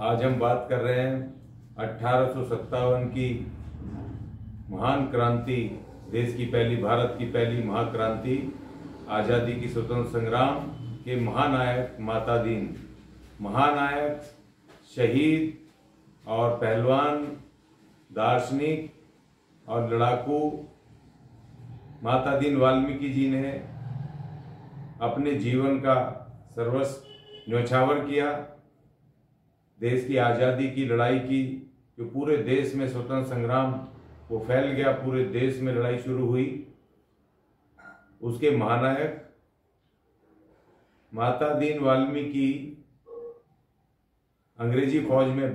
आज हम बात कर रहे हैं 1857 की महान क्रांति, देश की पहली, भारत की पहली महाक्रांति, आज़ादी की स्वतंत्र संग्राम के महानायक माता दीन, महानायक, शहीद और पहलवान, दार्शनिक और लड़ाकू माता दीन वाल्मीकि जी ने अपने जीवन का सर्वस्व न्यौछावर किया। देश की आज़ादी की लड़ाई की, जो पूरे देश में स्वतंत्र संग्राम वो फैल गया, पूरे देश में लड़ाई शुरू हुई। उसके महानायक माता दीन वाल्मीकि अंग्रेजी फौज में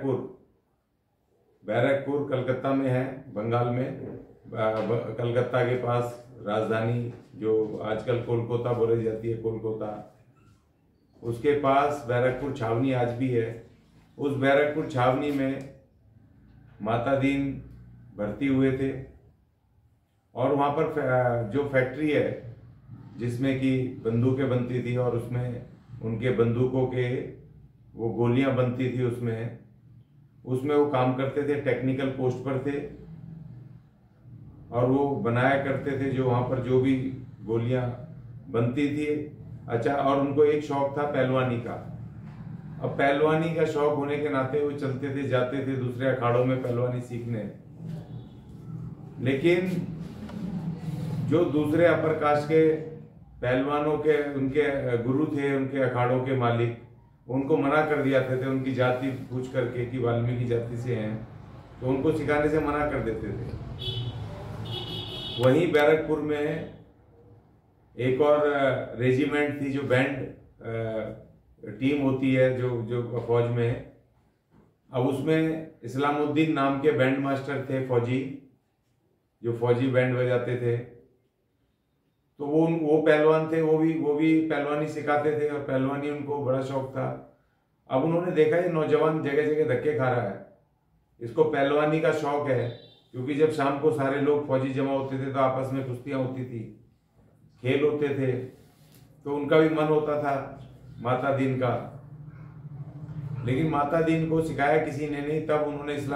बैरकपुर कलकत्ता में है, बंगाल में, कलकत्ता के पास राजधानी जो आजकल कोलकाता बोली जाती है, कोलकाता, उसके पास बैरकपुर छावनी आज भी है। उस बैरकपुर छावनी में माता दीन भर्ती हुए थे और वहाँ पर जो फैक्ट्री है जिसमें कि बंदूकें बनती थी और उसमें उनके बंदूकों के वो गोलियां बनती थी, उसमें वो काम करते थे, टेक्निकल पोस्ट पर थे और वो बनाया करते थे जो वहाँ पर जो भी गोलियां बनती थी। अच्छा, और उनको एक शौक था पहलवानी का। अब पहलवानी का शौक होने के नाते वो चलते थे, जाते थे दूसरे अखाड़ों में पहलवानी सीखने, लेकिन जो दूसरे अपर कास्ट के पहलवानों के उनके गुरु थे, उनके अखाड़ों के मालिक, उनको मना कर दिया थे उनकी जाति पूछ करके कि वाल्मीकि जाति से हैं, तो उनको सिखाने से मना कर देते थे। वहीं बैरकपुर में एक और रेजिमेंट थी, जो बैंड टीम होती है जो फौज में। अब उसमें इस्लामुद्दीन नाम के बैंड मास्टर थे, फौजी, जो फौजी बैंड बजाते थे। तो वो पहलवान थे, वो भी पहलवानी सिखाते थे और पहलवानी उनको बड़ा शौक था। अब उन्होंने देखा ये नौजवान जगह जगह धक्के खा रहा है, इसको पहलवानी का शौक है, क्योंकि जब शाम को सारे लोग फौजी जमा होते थे तो आपस में कुश्तियां होती थी, खेल होते थे, तो उनका भी मन होता था माता दीन का। लेकिन माता दीन को सिखाया किसी ने नहीं। तब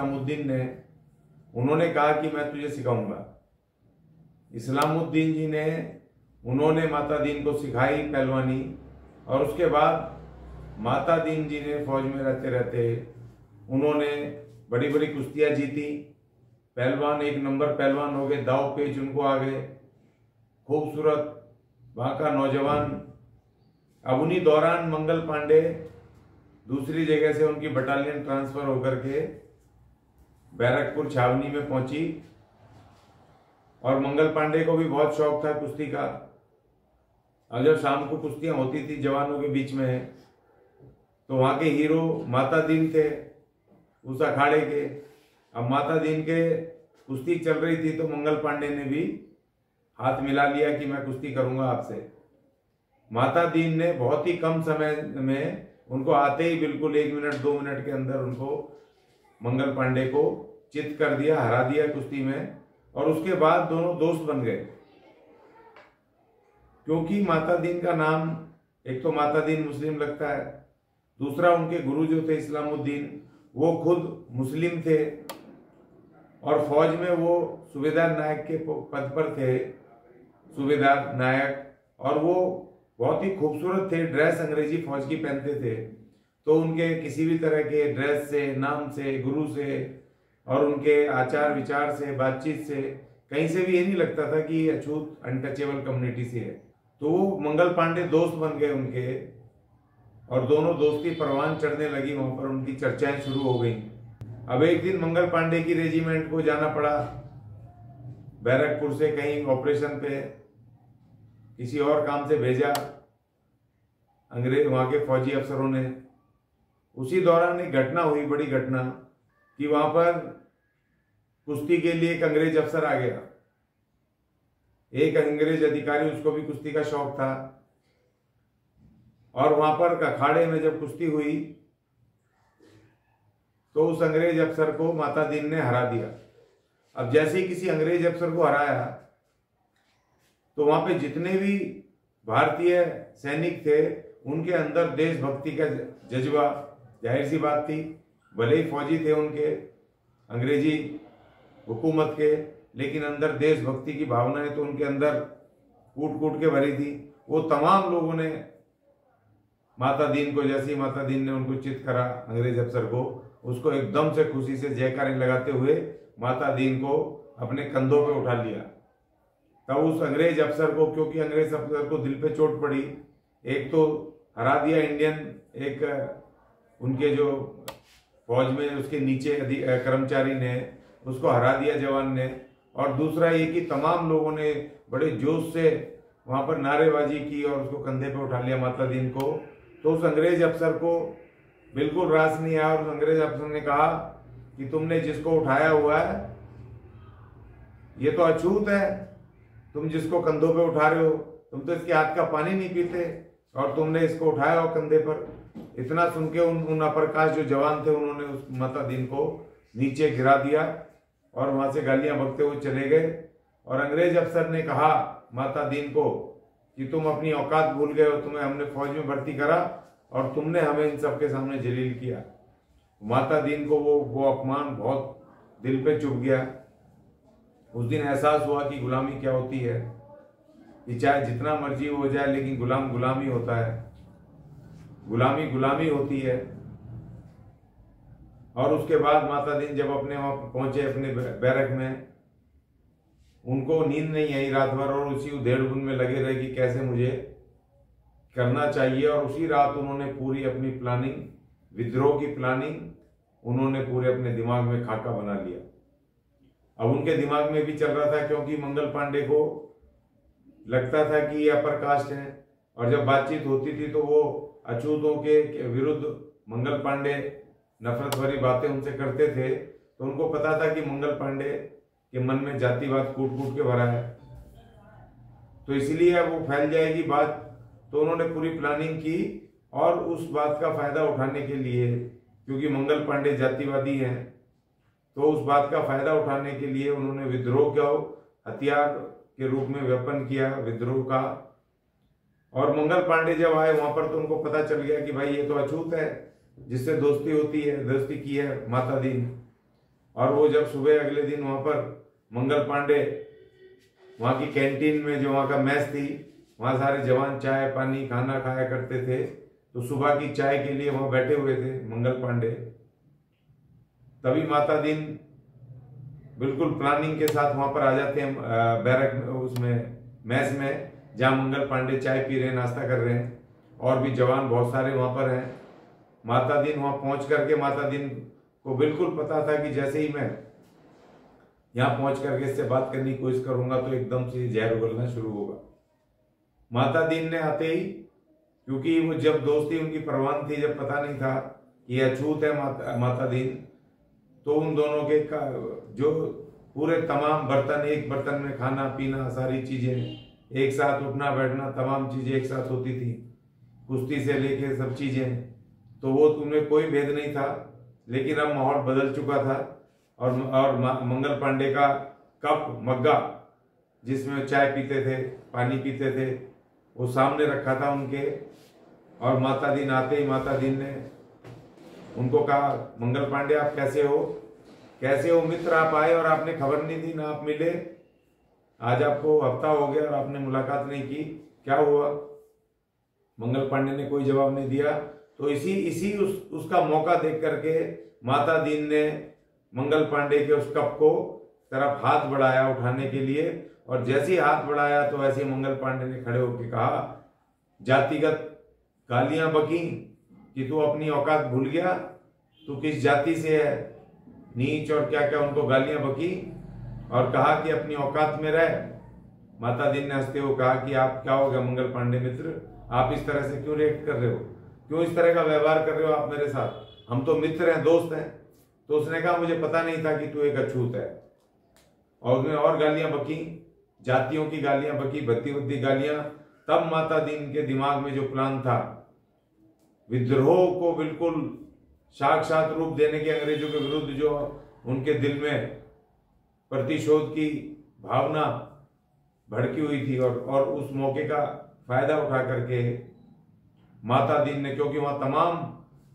उन्होंने कहा कि मैं तुझे सिखाऊंगा। इस्लामुद्दीन जी ने उन्होंने माता दीन को सिखाई पहलवानी, और उसके बाद माता दीन जी ने फौज में रहते रहते उन्होंने बड़ी बड़ी कुश्तियां जीती। पहलवान, एक नंबर पहलवान हो गए, दाव पेच उनको आ गए, खूबसूरत वहाँ का नौजवान। अब उन्हीं दौरान मंगल पांडे दूसरी जगह से उनकी बटालियन ट्रांसफर होकर के बैरकपुर छावनी में पहुंची, और मंगल पांडे को भी बहुत शौक था कुश्ती का। और जब शाम को कुश्तियां होती थी जवानों के बीच में, तो वहाँ के हीरो माता दीन थे उस अखाड़े के। अब माता दीन के कुश्ती चल रही थी तो मंगल पांडे ने भी हाथ मिला लिया कि मैं कुश्ती करूंगा आपसे। माता दीन ने बहुत ही कम समय में उनको आते ही बिल्कुल 1 मिनट 2 मिनट के अंदर उनको मंगल पांडे को चित कर दिया, हरा दिया कुश्ती में। और उसके बाद दोनों दोस्त बन गए, क्योंकि माता दीन का नाम, एक तो माता दीन मुस्लिम लगता है, दूसरा उनके गुरु जो थे इस्लामुद्दीन, वो खुद मुस्लिम थे और फौज में वो सूबेदार नायक के पद पर थे, सूबेदार नायक। और वो बहुत ही खूबसूरत थे, ड्रेस अंग्रेजी फौज की पहनते थे, तो उनके किसी भी तरह के ड्रेस से, नाम से, गुरु से और उनके आचार विचार से, बातचीत से कहीं से भी ये नहीं लगता था कि ये अछूत अनटचेबल कम्युनिटी से है। तो वो मंगल पांडे दोस्त बन गए उनके, और दोनों दोस्ती परवान चढ़ने लगी, वहां पर उनकी चर्चाएं शुरू हो गई। अब एक दिन मंगल पांडे की रेजिमेंट को जाना पड़ा बैरकपुर से कहीं ऑपरेशन पे, किसी और काम से भेजा अंग्रेज, वहां के फौजी अफसरों ने। उसी दौरान एक घटना हुई, बड़ी घटना, कि वहां पर कुश्ती के लिए एक अंग्रेज अफसर आ गया, एक अंग्रेज अधिकारी, उसको भी कुश्ती का शौक था। और वहां पर अखाड़े में जब कुश्ती हुई तो उस अंग्रेज अफसर को माता दीन ने हरा दिया। अब जैसे ही किसी अंग्रेज अफसर को हराया तो वहां पे जितने भी भारतीय सैनिक थे उनके अंदर देशभक्ति का जज्बा जाहिर सी बात थी, भले ही फौजी थे उनके अंग्रेजी हुकूमत के, लेकिन अंदर देशभक्ति की भावनाएं तो उनके अंदर कूट कूट के भरी थी। वो तमाम लोगों ने माता दीन को, जैसे ही माता दीन ने उनको चित करा अंग्रेज अफसर को, उसको एकदम से खुशी से जयकारे लगाते हुए माता दीन को अपने कंधों पे उठा लिया। तब उस अंग्रेज अफसर को, क्योंकि अंग्रेज अफसर को दिल पे चोट पड़ी, एक तो हरा दिया इंडियन, एक उनके जो फौज में उसके नीचे कर्मचारी ने उसको हरा दिया जवान ने, और दूसरा ये कि तमाम लोगों ने बड़े जोश से वहां पर नारेबाजी की और उसको कंधे पे उठा लिया माता दीन को। तो उस अंग्रेज अफसर को बिल्कुल रास नहीं आया, और उस अंग्रेज अफसर ने कहा कि तुमने जिसको उठाया हुआ है ये तो अछूत है, तुम जिसको कंधों पे उठा रहे हो, तुम तो इसके हाथ का पानी नहीं पीते, और तुमने इसको उठाया हो कंधे पर। इतना सुन के उन अप्रकाश जो जवान थे, उन्होंने उस माता दीन को नीचे गिरा दिया और वहां से गालियां बकते हुए चले गए। और अंग्रेज अफसर ने कहा माता दीन को कि तुम अपनी औकात भूल गए हो, तुम्हें हमने फौज में भर्ती करा और तुमने हमें इन सबके सामने जलील किया। माता दीन को वो अपमान बहुत दिल पे चुभ गया। उस दिन एहसास हुआ कि गुलामी क्या होती है, कि चाहे जितना मर्जी हो जाए लेकिन गुलाम गुलामी होता है, गुलामी गुलामी होती है। और उसके बाद माता दीन जब अपने वहां पहुंचे अपने बैरक में, उनको नींद नहीं आई रात भर, और उसी उधेड़-बुन में लगे रहे कि कैसे मुझे करना चाहिए। और उसी रात उन्होंने पूरी अपनी प्लानिंग, विद्रोह की प्लानिंग उन्होंने पूरे अपने दिमाग में खाका बना लिया। अब उनके दिमाग में भी चल रहा था, क्योंकि मंगल पांडे को लगता था कि ये अपर कास्ट है, और जब बातचीत होती थी तो वो अछूतों के विरुद्ध मंगल पांडे नफरत भरी बातें उनसे करते थे। तो उनको पता था कि मंगल पांडे के मन में जातिवाद कूट कूट के भरा है, तो इसलिए वो फैल जाएगी बात। तो उन्होंने पूरी प्लानिंग की, और उस बात का फायदा उठाने के लिए, क्योंकि मंगल पांडे जातिवादी हैं, तो उस बात का फायदा उठाने के लिए उन्होंने विद्रोह का हथियार के रूप में वेपन किया विद्रोह का। और मंगल पांडे जब आए वहां पर, तो उनको पता चल गया कि भाई ये तो अछूत है, जिससे दोस्ती होती है, दोस्ती की है माता दीन। और वो जब सुबह अगले दिन वहां पर मंगल पांडे वहां की कैंटीन में, जो वहां का मैस थी, वहां सारे जवान चाय पानी खाना खाया करते थे, तो सुबह की चाय के लिए वहां बैठे हुए थे मंगल पांडे। तभी माता दीन बिल्कुल प्लानिंग के साथ वहां पर आ जाते हैं बैरक में, उसमें मैस में, जहां मंगल पांडे चाय पी रहे हैं, नाश्ता कर रहे हैं, और भी जवान बहुत सारे वहां पर हैं। माता दीन वहां पहुंच करके, माता दीन को बिल्कुल पता था कि जैसे ही मैं यहां पहुंच करके इससे बात करने की कोशिश करूंगा तो एकदम से जहर उगलना शुरू होगा। माता दीन ने आते ही, क्योंकि वो जब दोस्ती उनकी परवान थी, जब पता नहीं था कि अछूत है माता दीन, तो उन दोनों के जो पूरे तमाम बर्तन, एक बर्तन में खाना पीना, सारी चीजें एक साथ, उठना बैठना, तमाम चीजें एक साथ होती थी, कुश्ती से लेके सब चीजें, तो वो उनमें कोई भेद नहीं था। लेकिन अब माहौल बदल चुका था, और मंगल पांडे का कप, मग्गा जिसमें चाय पीते थे, पानी पीते थे, वो सामने रखा था उनके। और माता दीन आते ही माता दीन ने उनको कहा, मंगल पांडे आप कैसे हो, कैसे हो मित्र, आप आए और आपने खबर नहीं दी, ना आप मिले, आज आपको हफ्ता हो गया और आपने मुलाकात नहीं की, क्या हुआ। मंगल पांडे ने कोई जवाब नहीं दिया। तो उसका मौका देख करके माता दीन ने मंगल पांडे के उस कप को तरफ हाथ बढ़ाया उठाने के लिए, और जैसे ही हाथ बढ़ाया तो ऐसे मंगल पांडे ने खड़े होकर कहा, जातिगत गालियां बकी कि तू अपनी औकात भूल गया, तू किस जाति से है, नीच और क्या क्या उनको गालियां बकी, और कहा कि अपनी औकात में रह। माता दीन ने हंसते हुए कहा कि आप क्या हो गया मंगल पांडे मित्र, आप इस तरह से क्यों रिएक्ट कर रहे हो, क्यों इस तरह का व्यवहार कर रहे हो आप मेरे साथ, हम तो मित्र हैं, दोस्त हैं। तो उसने कहा मुझे पता नहीं था कि तू एक अछूत है। और उसने और गालियां बकी, जातियों की गालियां बकी, भद्दी भद्दी गालियां। तब माता दीन के दिमाग में जो प्लान था, विद्रोह को बिल्कुल साक्षात रूप देने के, अंग्रेजों के विरुद्ध जो उनके दिल में प्रतिशोध की भावना भड़की हुई थी, और उस मौके का फायदा उठा करके माता दीन ने, क्योंकि वहां तमाम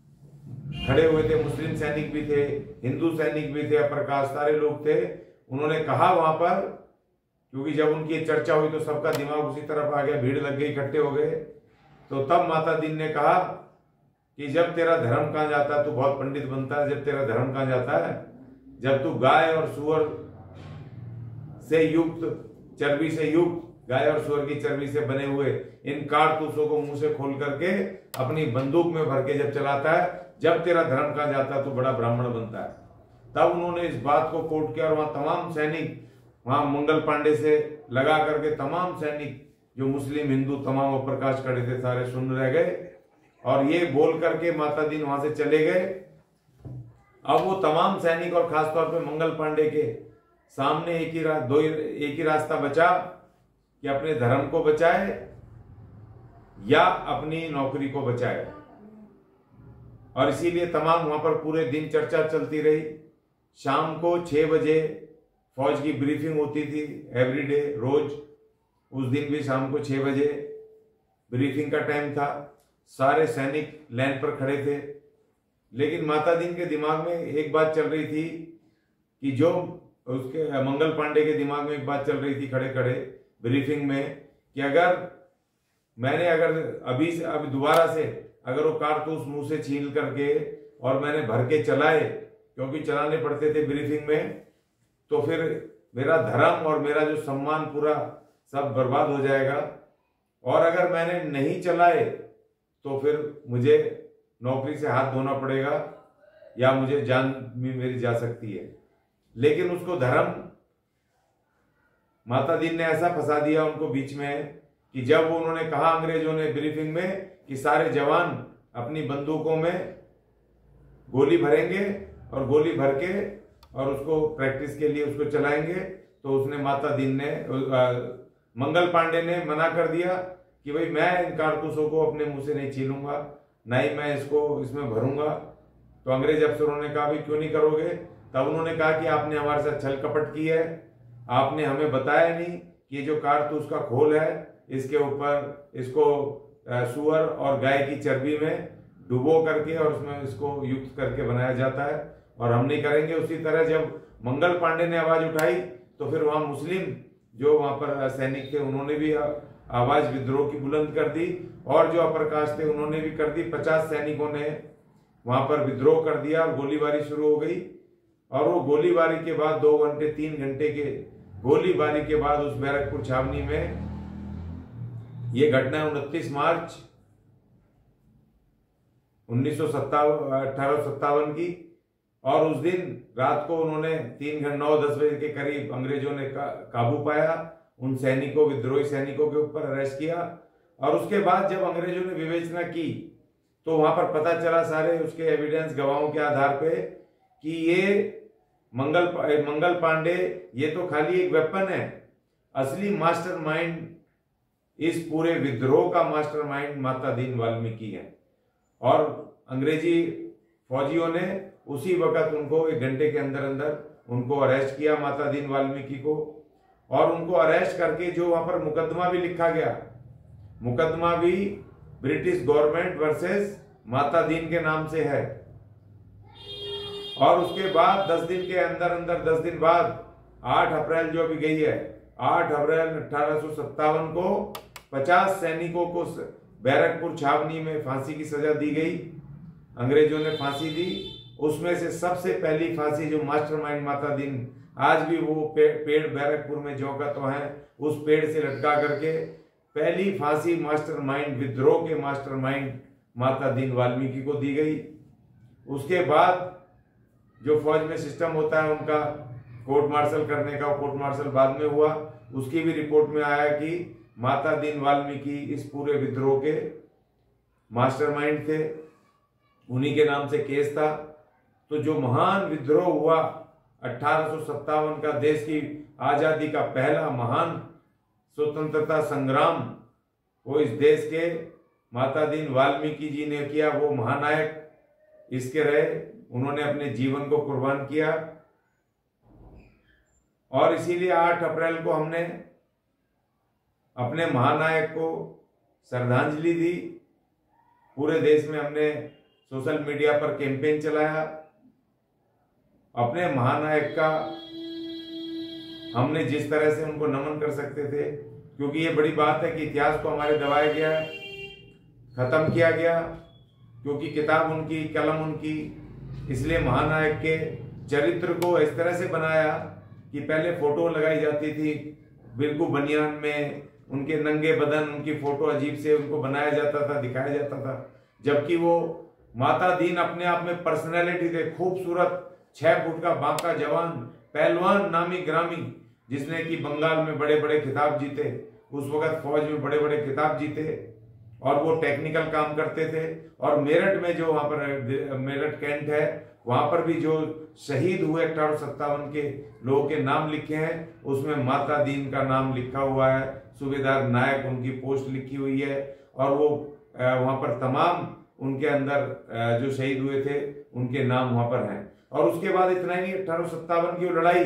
खड़े हुए थे, मुस्लिम सैनिक भी थे, हिंदू सैनिक भी थे, प्रकाश सारे लोग थे। उन्होंने कहा वहां पर, क्योंकि जब उनकी चर्चा हुई तो सबका दिमाग उसी तरफ आ गया, भीड़ लग गई, इकट्ठे हो गए। तो तब माता दीन ने कहा कि जब तेरा धर्म कहाँ जाता है, तू बहुत पंडित बनता है, जब तेरा धर्म कहाँ जाता है, जब तू गाय और सुअर से युक्त, चर्बी से युक्त, गाय और सुअर की चर्बी से बने हुए इन कारतूसों को मुंह से खोल करके अपनी बंदूक में भर के जब चलाता है, जब तेरा धर्म कहाँ जाता है तो बड़ा ब्राह्मण बनता है। तब उन्होंने इस बात को कोट किया और वहां तमाम सैनिक, वहां मंगल पांडे से लगा करके तमाम सैनिक जो मुस्लिम हिंदू तमाम प्रकाश खड़े थे सारे सुन रह गए। और ये बोल करके माता दीन वहां से चले गए। अब वो तमाम सैनिक और खासतौर पे मंगल पांडे के सामने एक ही रास्ता बचा कि अपने धर्म को बचाए या अपनी नौकरी को बचाए। और इसीलिए तमाम वहां पर पूरे दिन चर्चा चलती रही। शाम को 6 बजे फौज की ब्रीफिंग होती थी, एवरीडे, रोज। उस दिन भी शाम को 6 बजे ब्रीफिंग का टाइम था। सारे सैनिक लाइन पर खड़े थे। लेकिन माता दीन के दिमाग में एक बात चल रही थी कि जो उसके मंगल पांडे के दिमाग में एक बात चल रही थी खड़े खड़े ब्रीफिंग में, कि अगर अभी दोबारा से अगर वो कारतूस मुंह से छील करके और मैंने भर के चलाए, क्योंकि चलाने पड़ते थे ब्रीफिंग में, तो फिर मेरा धर्म और मेरा जो सम्मान पूरा सब बर्बाद हो जाएगा। और अगर मैंने नहीं चलाए तो फिर मुझे नौकरी से हाथ धोना पड़ेगा या मुझे जान भी मेरी जा सकती है। लेकिन उसको धर्म, माता दीन ने ऐसा फंसा दिया उनको बीच में कि जब उन्होंने कहा अंग्रेजों ने ब्रीफिंग में कि सारे जवान अपनी बंदूकों में गोली भरेंगे और गोली भर के और उसको प्रैक्टिस के लिए उसको चलाएंगे, तो उसने माता दीन ने मंगल पांडे ने मना कर दिया कि भाई मैं इन कारतूसों को अपने मुंह से नहीं छीलूंगा, ना ही मैं इसको इसमें भरूंगा। तो अंग्रेज अफसरों ने कहा भाई क्यों नहीं करोगे? तब उन्होंने कहा कि आपने हमारे साथ छल कपट की है, आपने हमें बताया नहीं कि ये जो कारतूस का खोल है इसके ऊपर इसको सुअर और गाय की चर्बी में डुबो करके और उसमें इसको युक्त करके बनाया जाता है और हम नहीं करेंगे। उसी तरह जब मंगल पांडे ने आवाज उठाई तो फिर वहां मुस्लिम जो वहां पर सैनिक थे उन्होंने भी आवाज विद्रोह की बुलंद कर दी और जो अप्रकाश थे उन्होंने भी कर दी। 50 सैनिकों ने वहां पर विद्रोह कर दिया और गोलीबारी शुरू हो गई। और वो गोलीबारी के बाद 2 घंटे 3 घंटे के गोलीबारी के बाद उस बैरकपुर छावनी में, ये घटना 29 मार्च 1857 की, और उस दिन रात को उन्होंने 9-10 बजे के करीब अंग्रेजों ने काबू पाया उन सैनिकों, विद्रोही सैनिकों के ऊपर अरेस्ट किया। और उसके बाद जब अंग्रेजों ने विवेचना की तो वहां पर पता चला सारे उसके एविडेंस गवाहों के आधार पे कि ये मंगल पांडे ये तो खाली एक वेपन है, असली मास्टरमाइंड, इस पूरे विद्रोह का मास्टरमाइंड माता दीन वाल्मीकि है। और अंग्रेजी फौजियों ने उसी वक्त उनको 1 घंटे के अंदर अंदर उनको अरेस्ट किया, माता दीन वाल्मीकि को। और उनको अरेस्ट करके जो वहां पर मुकदमा भी लिखा गया, मुकदमा भी ब्रिटिश गवर्नमेंट वर्सेस माता दीन के नाम से है। और उसके बाद 10 दिन के अंदर अंदर 10 दिन बाद 8 अप्रैल जो अभी गई है, 8 अप्रैल 1857 को 50 सैनिकों को बैरकपुर छावनी में फांसी की सजा दी गई। अंग्रेजों ने फांसी दी। उसमें से सबसे पहली फांसी जो मास्टरमाइंड माता दीन, आज भी वो पेड़ बैरकपुर में जो का तो है, उस पेड़ से लटका करके पहली फांसी मास्टरमाइंड, विद्रोह के मास्टरमाइंड माता दीन वाल्मीकि को दी गई। उसके बाद जो फौज में सिस्टम होता है उनका कोर्ट मार्शल करने का, कोर्ट मार्शल बाद में हुआ, उसकी भी रिपोर्ट में आया कि माता दीन वाल्मीकि इस पूरे विद्रोह के मास्टरमाइंड थे, उन्हीं के नाम से केस था। तो जो महान विद्रोह हुआ 1857 का, देश की आजादी का पहला महान स्वतंत्रता संग्राम, वो इस देश के माता दीन वाल्मीकि जी ने किया। वो महानायक इसके रहे, उन्होंने अपने जीवन को कुर्बान किया। और इसीलिए 8 अप्रैल को हमने अपने महानायक को श्रद्धांजलि दी। पूरे देश में हमने सोशल मीडिया पर कैंपेन चलाया। अपने महानायक का हमने जिस तरह से उनको नमन कर सकते थे, क्योंकि ये बड़ी बात है कि इतिहास को हमारे दबाया गया है, खत्म किया गया, क्योंकि किताब उनकी, कलम उनकी, इसलिए महानायक के चरित्र को इस तरह से बनाया कि पहले फोटो लगाई जाती थी बिल्कुल बनियान में, उनके नंगे बदन, उनकी फोटो अजीब से उनको बनाया जाता था, दिखाया जाता था, जबकि वो माता दीन अपने आप में पर्सनैलिटी थे, खूबसूरत 6 फुट का बांका जवान, पहलवान, नामी ग्रामी, जिसने कि बंगाल में बड़े बड़े खिताब जीते, उस वक्त फौज में बड़े बड़े खिताब जीते, और वो टेक्निकल काम करते थे। और मेरठ में जो वहां पर मेरठ कैंट है, वहां पर भी जो शहीद हुए 1857 के लोगों के नाम लिखे हैं, उसमें माता दीन का नाम लिखा हुआ है, सूबेदार नायक उनकी पोस्ट लिखी हुई है, और वो वहां पर तमाम उनके अंदर जो शहीद हुए थे उनके नाम वहां पर हैं। और उसके बाद इतना ही नहीं, 1857 की वो लड़ाई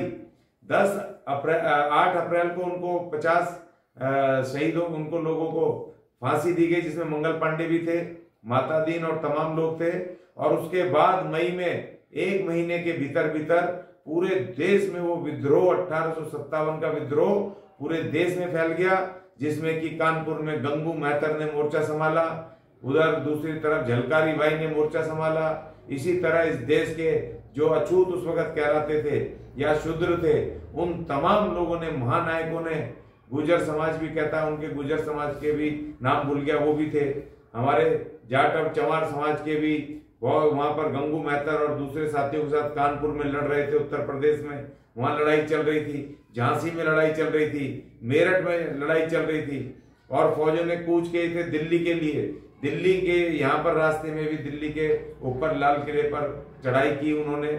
8 अप्रैल को उनको 50 शहीदों उनको लोगों को फांसी दी गई, जिसमें मंगल पांडे भी थे, माता दीन और तमाम लोग थे। और उसके बाद मई में 1 महीने के भीतर भीतर पूरे देश में वो विद्रोह, 1857 का विद्रोह पूरे देश में फैल गया, जिसमें कि कानपुर में गंगू मेहतर ने मोर्चा संभाला, उधर दूसरी तरफ झलकारी बाई ने मोर्चा संभाला। इसी तरह इस देश के जो अछूत उस वक्त कहलाते थे या शूद्र थे, उन तमाम लोगों ने, महानायकों ने, गुर्जर समाज भी कहता है, उनके गुर्जर समाज के भी नाम भूल गया, वो भी थे, हमारे जाट और चमार समाज के भी, वहां पर गंगू मेहतर और दूसरे साथियों के साथ कानपुर में लड़ रहे थे, उत्तर प्रदेश में वहां लड़ाई चल रही थी, झांसी में लड़ाई चल रही थी, मेरठ में लड़ाई चल रही थी, और फौजों ने कूच किए थे दिल्ली के लिए। दिल्ली के यहाँ पर रास्ते में भी दिल्ली के ऊपर लाल किले पर चढ़ाई की उन्होंने।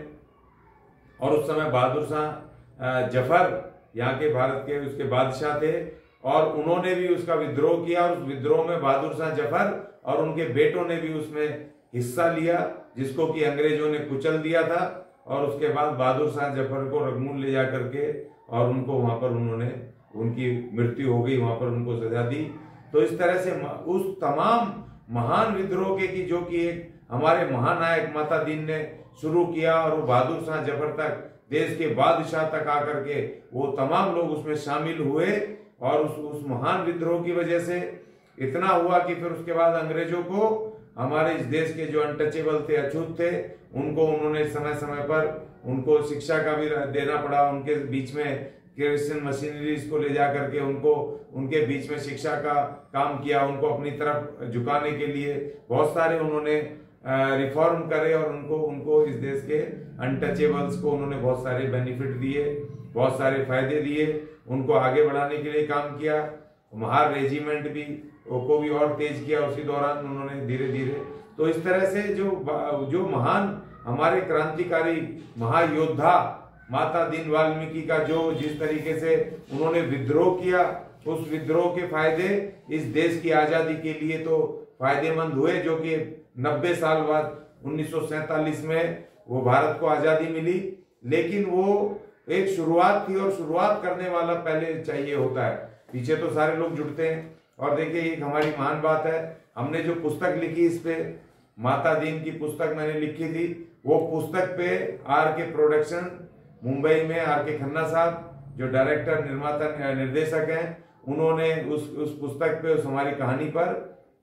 और उस समय बहादुर शाह जफर यहाँ के भारत के उसके बादशाह थे, और उन्होंने भी उसका विद्रोह किया, और उस विद्रोह में बहादुर शाह जफर और उनके बेटों ने भी उसमें हिस्सा लिया, जिसको कि अंग्रेजों ने कुचल दिया था। और उसके बाद बहादुर शाह जफर को रगमूल ले जा करके और उनको वहां पर उन्होंने, उनकी मृत्यु हो गई, वहां पर उनको सजा दी। तो इस तरह से उस तमाम महान विद्रोह के की जो कि एक हमारे महानायक माता दीन ने शुरू किया, और वो बहादुर शाह जफर तक, देश के बादशाह तक आकर के वो तमाम लोग उसमें शामिल हुए। और उस महान विद्रोह की वजह से इतना हुआ कि फिर उसके बाद अंग्रेजों को हमारे इस देश के जो अनटचेबल थे, अछूत थे, उनको उन्होंने समय समय पर उनको शिक्षा का भी देना पड़ा। उनके बीच में क्रिश्चियन मशीनरीज को ले जा करके उनको उनके बीच में शिक्षा का काम किया, उनको अपनी तरफ झुकाने के लिए बहुत सारे उन्होंने रिफॉर्म करे, और उनको इस देश के अनटचेबल्स को उन्होंने बहुत सारे बेनिफिट दिए, बहुत सारे फायदे दिए, उनको आगे बढ़ाने के लिए काम किया। महार रेजिमेंट भी को भी और तेज किया उसी दौरान उन्होंने धीरे धीरे। तो इस तरह से जो महान हमारे क्रांतिकारी महायोद्धा माता दीन वाल्मीकि का जो जिस तरीके से उन्होंने विद्रोह किया, उस विद्रोह के फायदे इस देश की आजादी के लिए तो फायदेमंद हुए, जो कि 90 साल बाद 1947 में वो भारत को आजादी मिली। लेकिन वो एक शुरुआत थी, और शुरुआत करने वाला पहले चाहिए होता है, पीछे तो सारे लोग जुड़ते हैं। और देखिए एक हमारी महान बात है, हमने जो पुस्तक लिखी, इस पे माता दीन की पुस्तक मैंने लिखी थी, वो पुस्तक पे RK प्रोडक्शन मुंबई में RK खन्ना साहब जो डायरेक्टर, निर्माता, निर्देशक हैं, उन्होंने उस पुस्तक पे, उस हमारी कहानी पर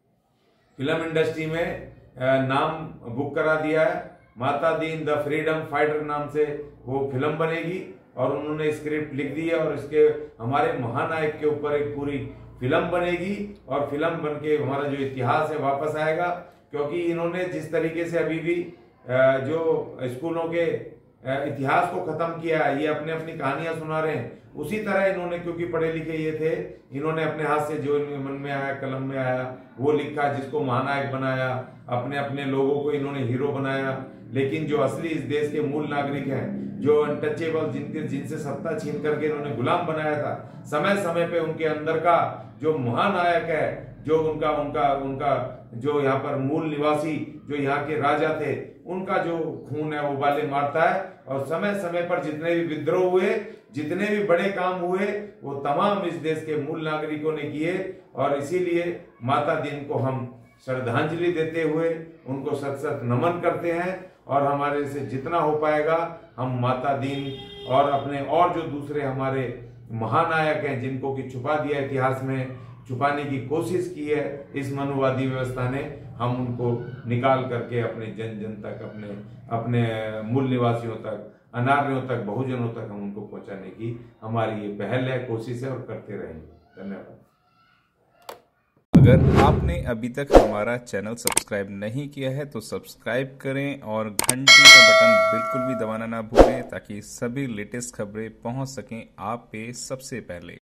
फिल्म इंडस्ट्री में नाम बुक करा दिया है। माता दीन द फ्रीडम फाइटर नाम से वो फिल्म बनेगी, और उन्होंने स्क्रिप्ट लिख दी है, और इसके हमारे महानायक के ऊपर एक पूरी फिल्म बनेगी, और फिल्म बनके हमारा जो इतिहास है वापस आएगा। क्योंकि इन्होंने जिस तरीके से अभी भी जो स्कूलों के इतिहास को खत्म किया है, ये अपने अपनी कहानियां सुना रहे हैं, उसी तरह इन्होंने, क्योंकि पढ़े लिखे ये थे, इन्होंने अपने हाथ से जो इनके मन में आया, कलम में आया, वो लिखा, जिसको महानायक बनाया, अपने अपने लोगों को इन्होंने हीरो बनाया। लेकिन जो असली इस देश के मूल नागरिक हैं, जो अनटचेबल, जिनसे सत्ता छीन करके इन्होंने गुलाम बनाया था, समय समय पे उनके अंदर का जो महानायक है, जो उनका जो यहाँ पर मूल निवासी, जो यहाँ के राजा थे, उनका जो खून है वो बाले मारता है। और समय समय पर जितने भी विद्रोह हुए, जितने भी बड़े काम हुए, वो तमाम इस देश के मूल नागरिकों ने किए। और इसीलिए माता दीन को हम श्रद्धांजलि देते हुए उनको सत सत नमन करते हैं। और हमारे से जितना हो पाएगा हम माता दीन और अपने और जो दूसरे हमारे महानायक हैं जिनको कि छुपा दिया इतिहास में, छुपाने की कोशिश की है इस मनुवादी व्यवस्था ने, हम उनको निकाल करके अपने जन जन तक, अपने मूल निवासियों तक, अनार्यों तक, बहुजनों तक हम उनको पहुंचाने की हमारी ये पहल है, कोशिश है और करते रहेंगे। धन्यवाद। अगर आपने अभी तक हमारा चैनल सब्सक्राइब नहीं किया है तो सब्सक्राइब करें और घंटी का बटन बिल्कुल भी दबाना ना भूलें ताकि सभी लेटेस्ट खबरें पहुंच सकें आप पे सबसे पहले।